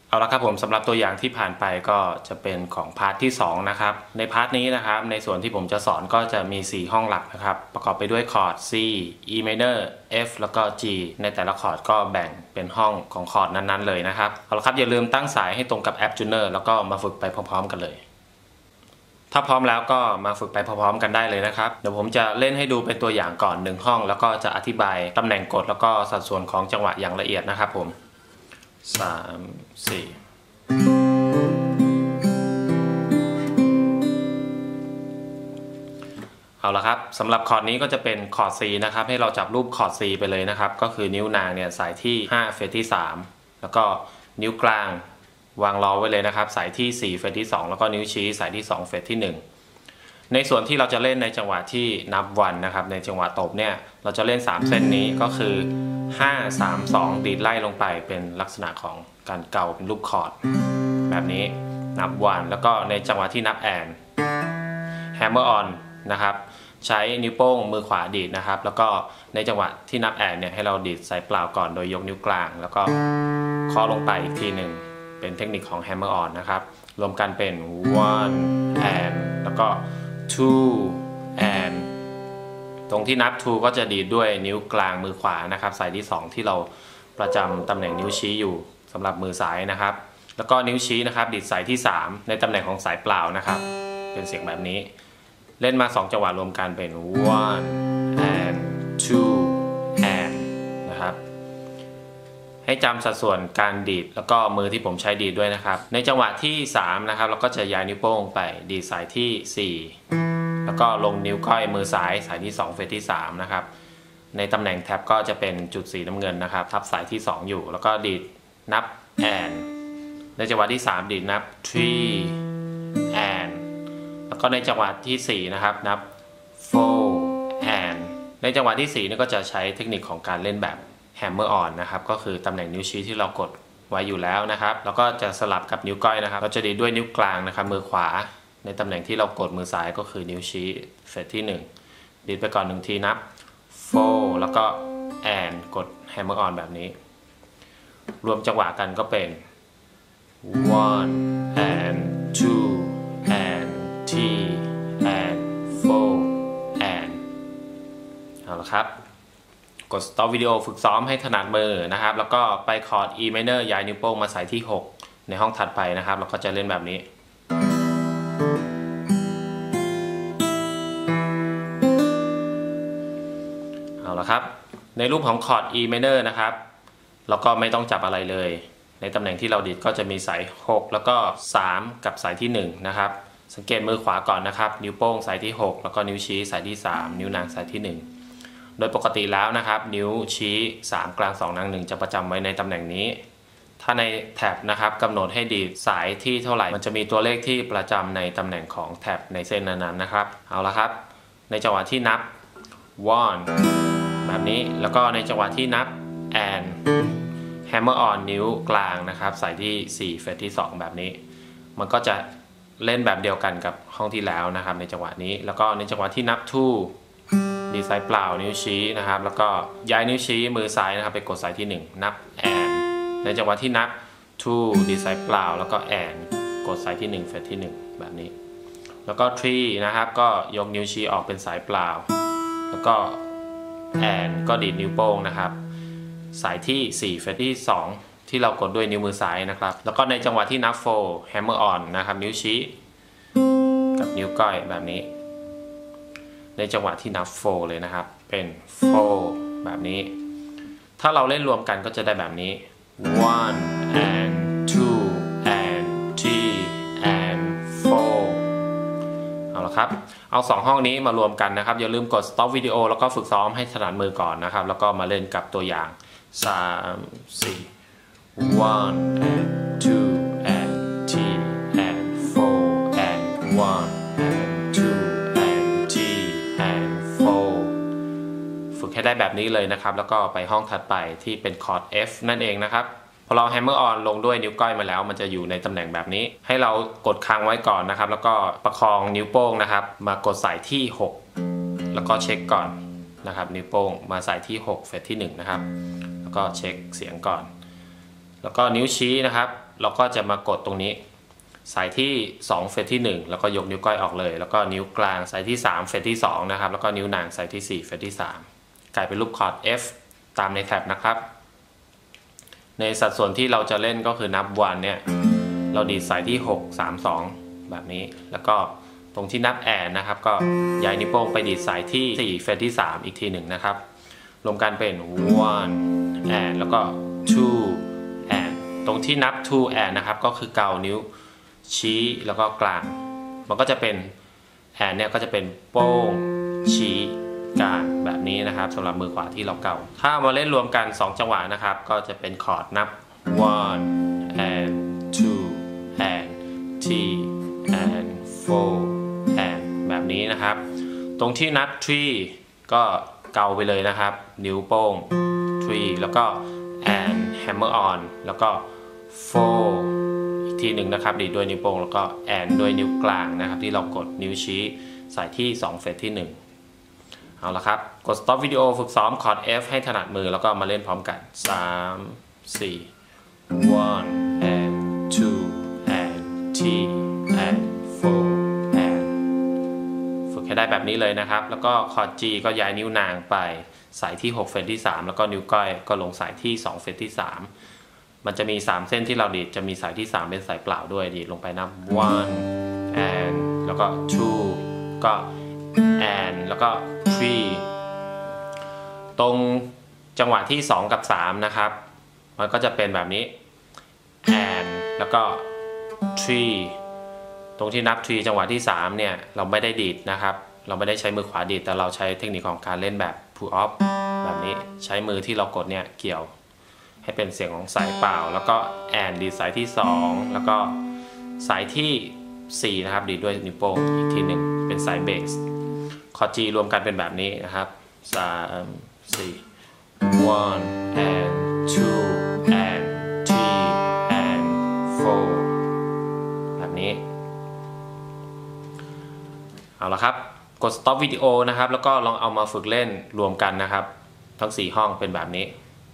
เอาละครับผมสำหรับตัวอย่างที่ผ่านไปก็จะเป็นของพาร์ทที่2นะครับในพาร์ทนี้นะครับในส่วนที่ผมจะสอนก็จะมี4ห้องหลักนะครับประกอบไปด้วยคอร์ด C E minor F แล้วก็ G ในแต่ละคอร์ดก็แบ่งเป็นห้องของคอร์ดนั้นๆเลยนะครับเอาละครับอย่าลืมตั้งสายให้ตรงกับแอป Tuner แล้วก็มาฝึกไปพร้อมๆกันเลยถ้าพร้อมแล้วก็มาฝึกไปพร้อมๆกันได้เลยนะครับเดี๋ยวผมจะเล่นให้ดูเป็นตัวอย่างก่อน1ห้องแล้วก็จะอธิบายตำแหน่งกดแล้วก็สัดส่วนของจังหวะอย่างละเอียดนะครับผม3 4เอาละครับสำหรับคอร์ดนี้ก็จะเป็นคอร์ด C นะครับให้เราจับรูปคอร์ด C ไปเลยนะครับก็คือนิ้วนางเนี่ยใส่ที่5เฟรตที่3แล้วก็นิ้วกลางวางรอไว้เลยนะครับใส่ที่4เฟรตที่2แล้วก็นิ้วชี้ใส่ที่2เฟรตที่1ในส่วนที่เราจะเล่นในจังหวะที่นับวันนะครับในจังหวะตบเนี่ยเราจะเล่น3เส้นนี้ก็คือ5 3 2ดีดไล่ลงไปเป็นลักษณะของการเกาเป็นรูปคอร์ดแบบนี้นับวันแล้วก็ในจังหวะที่นับแอนแฮมเมอร์ออนนะครับใช้นิ้วโป้งมือขวาดีดนะครับแล้วก็ในจังหวะที่นับแอนเนี่ยให้เราดีดสายเปล่าก่อนโดยยกนิ้วกลางแล้วก็เคาะลงไปอีกทีหนึ่งเป็นเทคนิคของแฮมเมอร์ออนนะครับรวมกันเป็น one and แล้วก็ two and ตรงที่นับ two ก็จะดีดด้วยนิ้วกลางมือขวานะครับสายที่2ที่เราประจำตำแหน่งนิ้วชี้อยู่สำหรับมือซ้ายนะครับแล้วก็นิ้วชี้นะครับดีดสายที่3ในตำแหน่งของสายเปล่านะครับเป็นเสียงแบบนี้เล่นมา2จังหวะรวมกันเป็น one and two and นะครับให้จำสัดส่วนการดีดแล้วก็มือที่ผมใช้ดีดด้วยนะครับในจังหวะที่3นะครับเราก็จะย้ายนิ้วโป้งไปดีดสายที่4แล้วก็ลงนิ้วก้อยมือซ้ายสายที่2เฟรตที่3นะครับในตำแหน่งแท็บก็จะเป็นจุดสีน้ำเงินนะครับทับสายที่2อยู่แล้วก็ดีดนับ and ในจังหวะที่3ดีดนับ three andแล้วก็ในจังหวะที่4นะครับนับ four and ในจังหวะที่4นี่ก็จะใช้เทคนิคของการเล่นแบบ hammer on นะครับก็คือตำแหน่งนิ้วชี้ที่เรากดไว้อยู่แล้วนะครับแล้วก็จะสลับกับนิ้วก้อยนะครับเราจะดีดด้วยนิ้วกลางนะครับมือขวาในตำแหน่งที่เรากดมือซ้ายก็คือนิ้วชี้เฟรตที่1ดีดไปก่อน1ทีนับ four แล้วก็ and กด hammer on แบบนี้รวมจังหวะกันก็เป็น one and two and three and four and เอาละครับกด stop วิดีโอฝึกซ้อมให้ถนัดมือนะครับแล้วก็ไปคอร์ด E minor ย้ายนิ้วโป้งมาใส่ที่6ในห้องถัดไปนะครับแล้วก็จะเล่นแบบนี้เอาละครับในรูปของคอร์ด E minor นะครับแล้วก็ไม่ต้องจับอะไรเลยในตำแหน่งที่เราดีดก็จะมีสาย6แล้วก็3กับสายที่1นะครับสังเกตมือขวาก่อนนะครับนิ้วโป้งสายที่6แล้วก็นิ้วชี้สายที่3นิ้วนางสายที่1โดยปกติแล้วนะครับนิ้วชี้3กลาง2นาง1จะประจำไว้ในตำแหน่งนี้ถ้าในแท็บนะครับกำหนดให้ดีดสายที่เท่าไหร่มันจะมีตัวเลขที่ประจำในตำแหน่งของแท็บในเส้นนั้นๆนะครับเอาละครับในจังหวะที่นับ one แบบนี้แล้วก็ในจังหวะที่นับ and hammer on นิ้วกลางนะครับใส่ที่4เฟรตที่2แบบนี้มันก็จะเล่นแบบเดียวกันกับห้องที่แล้วนะครับในจังหวะนี้แล้วก็ในจังหวะที่นับ two ดีดสายเปล่านิ้วชี้นะครับแล้วก็ย้ายนิ้วชี้มือซ้ายนะครับไปกดสายที่1นับ and ในจังหวะที่นับ two ดีดสายเปล่าแล้วก็ and กดสายที่1เฟรตที่1แบบนี้แล้วก็ three นะครับก็ยกนิ้วชี้ออกเป็นสายเปล่าแล้วก็ and ก็ดีดนิ้วโป้งนะครับสายที่4เฟรตที่2ที่เรากดด้วยนิ้วมือซ้ายนะครับแล้วก็ในจังหวะที่นับ four hammer on นะครับนิ้วชี้กับนิ้วก้อยแบบนี้ในจังหวะที่นับ four เลยนะครับเป็น four แบบนี้ถ้าเราเล่นรวมกันก็จะได้แบบนี้ one and two and three and four เอาละครับเอา2ห้องนี้มารวมกันนะครับอย่าลืมกด stop วิดีโอแล้วก็ฝึกซ้อมให้ถนัดมือก่อนนะครับแล้วก็มาเล่นกับตัวอย่าง3 4 one and two and three and four and one and two and three and four ฝึกให้ได้แบบนี้เลยนะครับแล้วก็ไปห้องถัดไปที่เป็นคอร์ด F นั่นเองนะครับพอเรา hammer on ลงด้วยนิ้วก้อยมาแล้วมันจะอยู่ในตำแหน่งแบบนี้ให้เรากดค้างไว้ก่อนนะครับแล้วก็ประคองนิ้วโป้งนะครับมากดใส่ที่6แล้วก็เช็คก่อนนะครับนิ้วโป้งมาใส่ที่6เฟรตที่1นะครับแล้วก็เช็คเสียงก่อนแล้วก็นิ้วชี้นะครับเราก็จะมากดตรงนี้สายที่2เฟรตที่1แล้วก็ยกนิ้วก้อยออกเลยแล้วก็นิ้วกลางสายที่3เฟรตที่2นะครับแล้วก็นิ้วนางสายที่4เฟรตที่3กลายเป็นรูปคอร์ด F ตามในแท็บนะครับในสัดส่วนที่เราจะเล่นก็คือนับวันเนี่ยเราดีดสายที่6 3 2แบบนี้แล้วก็ตรงที่นับแอนนะครับก็ย้ายนิ้วโป้งไปดีดสายที่4เฟรตที่3อีกทีหนึ่งนะครับรวมกันเป็น one and แล้วก็ two and ตรงที่นับ two and นะครับก็คือเกานิ้วชี้แล้วก็กลางมันก็จะเป็นแอนเนี่ยก็จะเป็นโป้งชี้กลางแบบนี้นะครับสำหรับมือขวาที่เราเกาถ้ามาเล่นรวมกัน2จังหวะนะครับก็จะเป็นคอร์ดนับ one and two and three and four and แบบนี้นะครับตรงที่นับ three ก็เกาไปเลยนะครับนิ้วโป้ง three แล้วก็ and hammer on แล้วก็ fourทีหนึ่งนะครับดีดด้วยนิ้วโป้งแล้วก็แอนด้วยนิ้วกลางนะครับที่เรากดนิ้วชี้ใส่ที่2เฟรตที่1เอาละครับกด stop วิดีโอฝึกซ้อมคอร์ด F ให้ถนัดมือแล้วก็มาเล่นพร้อมกัน3 4 one and two and three and four and ฝึกให้ได้แบบนี้เลยนะครับแล้วก็คอร์ด G ก็ย้ายนิ้วนางไปใส่ที่6เฟรตที่3แล้วก็นิ้วก้อยก็ลงใส่ที่2เฟรตที่3มันจะมี3เส้นที่เราดีดจะมีสายที่3เป็นสายเปล่าด้วยดีดลงไปนับ one and แล้วก็ two ก็ and แล้วก็ three ตรงจังหวะที่2กับ3นะครับมันก็จะเป็นแบบนี้ and แล้วก็ three ตรงที่นับ three จังหวะที่3เนี่ยเราไม่ได้ดีดนะครับเราไม่ได้ใช้มือขวาดีดแต่เราใช้เทคนิคของการเล่นแบบ pull off แบบนี้ใช้มือที่เรากดเนี่ยเกี่ยวให้เป็นเสียงของสายเปล่าแล้วก็แอนดีดสายที่2แล้วก็สายที่4นะครับดีดด้วยนิ้วโป้งอีกทีหนึ่งเป็นสายเบสคอร์ด G รวมกันเป็นแบบนี้นะครับ3 4 one and two and three and four แบบนี้เอาละครับกด stop วิดีโอนะครับแล้วก็ลองเอามาฝึกเล่นรวมกันนะครับทั้ง4ห้องเป็นแบบนี้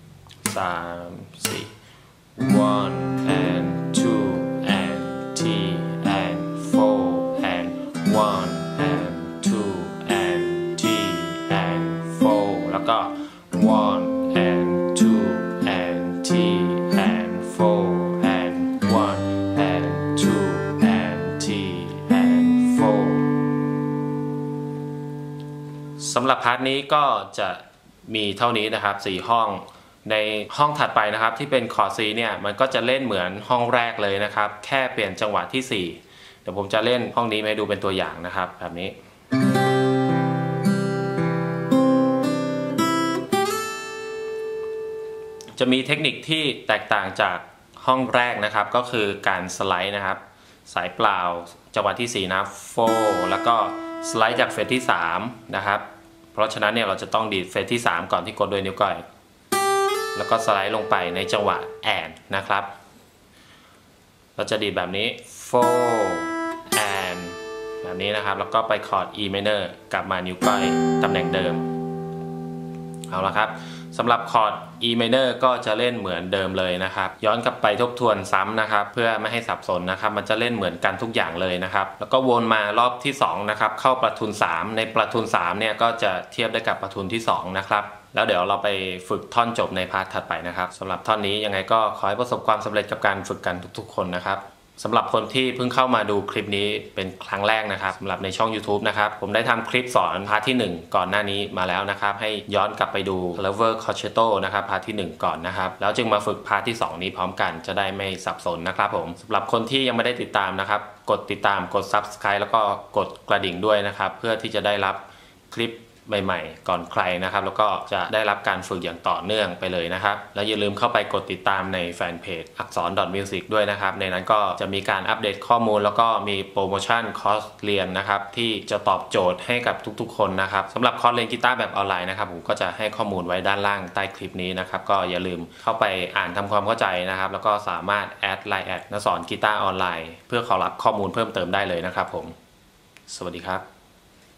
3 4 one and two and three and four and one and two and three and four แล้วก็ one and two and three and four and one and two and three and four สำหรับพาร์ทนี้ก็จะมีเท่านี้นะครับ4ห้องในห้องถัดไปนะครับที่เป็นคอร์ด C เนี่ยมันก็จะเล่นเหมือนห้องแรกเลยนะครับแค่เปลี่ยนจังหวะที่4เดี๋ยวผมจะเล่นห้องนี้ให้ดูเป็นตัวอย่างนะครับแบบนี้จะมีเทคนิคที่แตกต่างจากห้องแรกนะครับก็คือการสไลด์นะครับสายเปล่าจังหวะที่4นะ4แล้วก็สไลด์จากเฟรตที่3นะครับเพราะฉะนั้นเนี่ยเราจะต้องดีดเฟรตที่3ก่อนที่กดด้วยนิ้วก้อยแล้วก็สไลด์ลงไปในจังหวะแอนนะครับเราจะดีดแบบนี้4 and แบบนี้นะครับแล้วก็ไปคอร์ด E minor กลับมานิ้วก้อยตำแหน่งเดิมเอาละครับสำหรับคอร์ด E minor ก็จะเล่นเหมือนเดิมเลยนะครับย้อนกลับไปทบทวนซ้ำนะครับเพื่อไม่ให้สับสนนะครับมันจะเล่นเหมือนกันทุกอย่างเลยนะครับแล้วก็วนมารอบที่2นะครับเข้าประทุน3ในประทุน3เนี่ยก็จะเทียบได้กับประทุนที่2นะครับแล้วเดี๋ยวเราไปฝึกท่อนจบในพาร์ทถัดไปนะครับสำหรับท่อนนี้ยังไงก็ขอให้ประสบความสำเร็จกับการฝึกกันทุกๆคนนะครับสำหรับคนที่เพิ่งเข้ามาดูคลิปนี้เป็นครั้งแรกนะครับสำหรับในช่อง YouTube นะครับผมได้ทำคลิปสอนพาร์ทที่1ก่อนหน้านี้มาแล้วนะครับให้ย้อนกลับไปดู Lover Concerto นะครับพาร์ทที่1ก่อนนะครับแล้วจึงมาฝึกพาร์ทที่2นี้พร้อมกันจะได้ไม่สับสนนะครับผมสำหรับคนที่ยังไม่ได้ติดตามนะครับกดติดตามกด Subscribe แล้วก็กดกระดิ่งด้วยนะครับเพื่อที่จะได้รับคลิปใหม่ๆก่อนใครนะครับแล้วก็จะได้รับการฝึกอย่างต่อเนื่องไปเลยนะครับแล้วอย่าลืมเข้าไปกดติดตามในแฟนเพจอักษร .music ด้วยนะครับในนั้นก็จะมีการอัปเดตข้อมูลแล้วก็มีโปรโมชั่นคอร์สเรียนนะครับที่จะตอบโจทย์ให้กับทุกๆคนนะครับสำหรับคอร์สเรียนกีตาร์แบบออนไลน์นะครับผมก็จะให้ข้อมูลไว้ด้านล่างใต้คลิปนี้นะครับก็อย่าลืมเข้าไปอ่านทำความเข้าใจนะครับแล้วก็สามารถแอดไลน์แอดสอนกีตาร์ออนไลน์เพื่อขอรับข้อมูลเพิ่มเติมได้เลยนะครับผมสวัสดีครับ